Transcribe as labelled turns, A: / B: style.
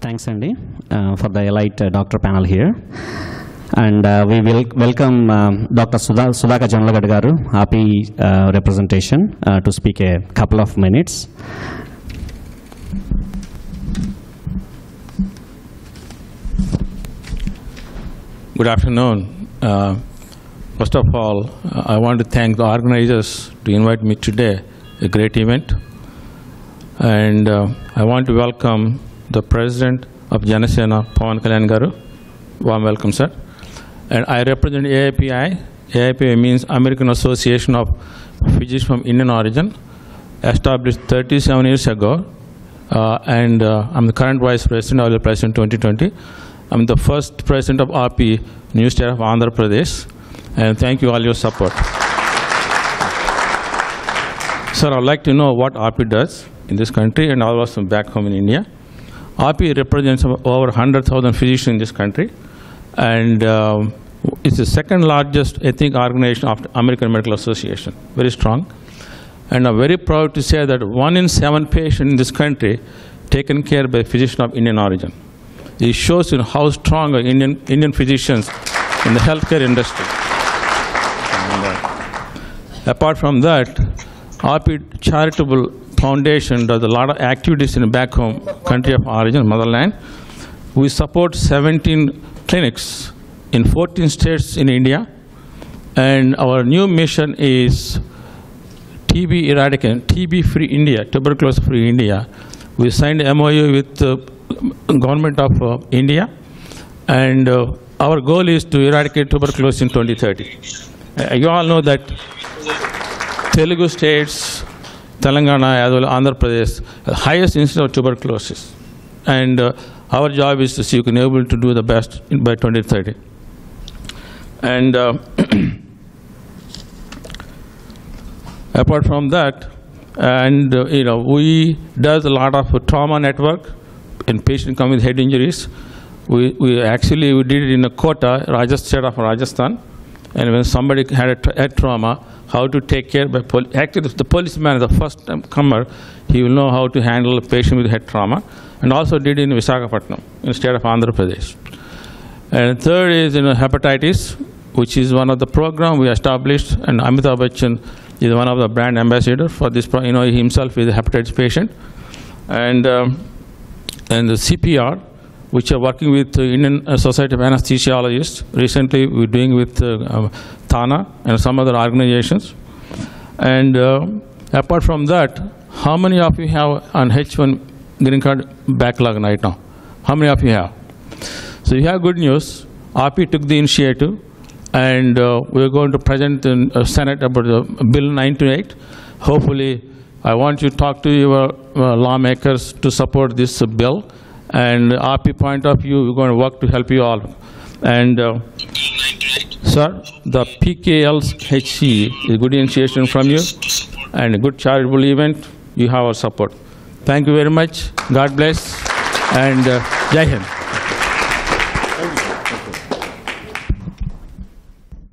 A: Thanks, Andy, for the elite doctor panel here. And we will welcome Dr. Sudhakar Jonnalagadda garu, AAPI representation, to speak a couple of minutes.
B: Good afternoon. First of all, I want to thank the organizers to invite me today, a great event. And I want to welcome the President of Janasena, Pawan Kalyan garu. Warm welcome, sir. And I represent AAPI. AAPI means American Association of Physicians from Indian Origin, established 37 years ago. I'm the current Vice President. I was the President 2020. I'm the first President of AAPI, new state of Andhra Pradesh. And thank you all your support. Sir, I would like to know what AAPI does in this country and also back home in India. AAPI represents over 100,000 physicians in this country. And it's the second largest ethnic organization of the American Medical Association, very strong. And I'm very proud to say that 1 in 7 patients in this country taken care by physicians of Indian origin. It shows you how strong are Indian physicians in the healthcare industry. And, apart from that, AAPI Charitable Foundation does a lot of activities in the back home country of origin, motherland. We support 17 clinics in 14 states in India, and our new mission is TB eradication, TB-free India, tuberculosis-free India. We signed an MOU with the government of India, and our goal is to eradicate tuberculosis in 2030. You all know that Telugu states, Telangana as well as Andhra Pradesh, the highest incidence of tuberculosis. And our job is to see if we can be able to do the best by 2030. And apart from that, and we does a lot of trauma network in patients come with head injuries. We did it in a Kota, state of Rajasthan, and when somebody had a head trauma, how to take care by actually the policeman is the first comer. He will know how to handle a patient with head trauma, and also did in Visakhapatnam in the state of Andhra Pradesh. And third is hepatitis, which is one of the program we established, and Amitabh Bachchan is one of the brand ambassador for this. He himself is a hepatitis patient, and the CPR, which are working with the Indian Society of Anesthesiologists. Recently, we're doing with Thana and some other organizations. And apart from that, how many of you have an H1 green card backlog right now? How many of you have? So you have good news. AAPI took the initiative, and we're going to present in Senate about the Bill 928. Hopefully, I want you to talk to your lawmakers to support this bill. And AAPI point of view, we're going to work to help you all. And sir, the PKLHC is a good initiation from you and a good charitable event. You have our support. Thank you very much. God bless. And Jai Hind.